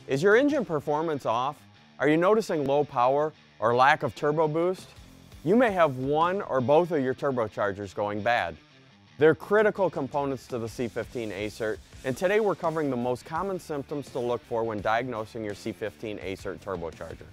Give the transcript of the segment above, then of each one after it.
Is your engine performance off? Are you noticing low power or lack of turbo boost? You may have one or both of your turbochargers going bad. They're critical components to the C15 Acert, and today we're covering the most common symptoms to look for when diagnosing your C15 Acert turbocharger.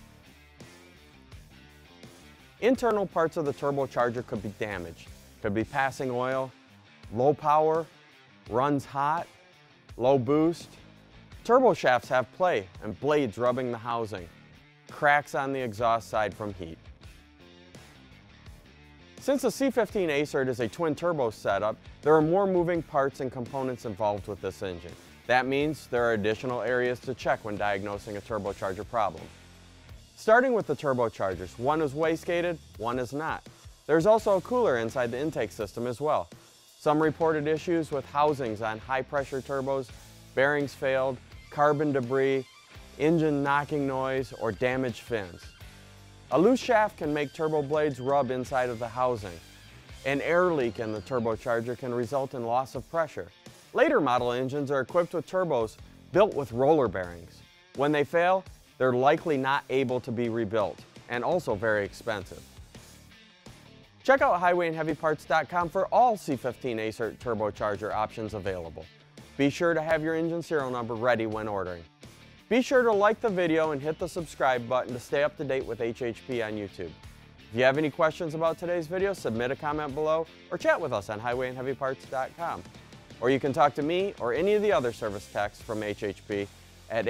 Internal parts of the turbocharger could be damaged. Could be passing oil, low power, runs hot, low boost. Turbo shafts have play and blades rubbing the housing. Cracks on the exhaust side from heat. Since the C15 Acert is a twin turbo setup, there are more moving parts and components involved with this engine. That means there are additional areas to check when diagnosing a turbocharger problem. Starting with the turbochargers, one is wastegated, one is not. There's also a cooler inside the intake system as well. Some reported issues with housings on high pressure turbos, bearings failed, carbon debris, engine knocking noise, or damaged fins. A loose shaft can make turbo blades rub inside of the housing. An air leak in the turbocharger can result in loss of pressure. Later model engines are equipped with turbos built with roller bearings. When they fail, they're likely not able to be rebuilt, and also very expensive. Check out highwayandheavyparts.com for all C15 Acert turbocharger options available. Be sure to have your engine serial number ready when ordering. Be sure to like the video and hit the subscribe button to stay up to date with HHP on YouTube. If you have any questions about today's video, submit a comment below or chat with us on highwayandheavyparts.com. Or you can talk to me or any of the other service techs from HHP at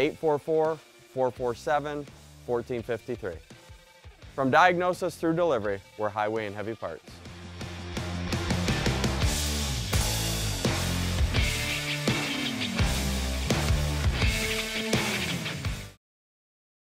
844-447-1453. From diagnosis through delivery, we're Highway and Heavy Parts.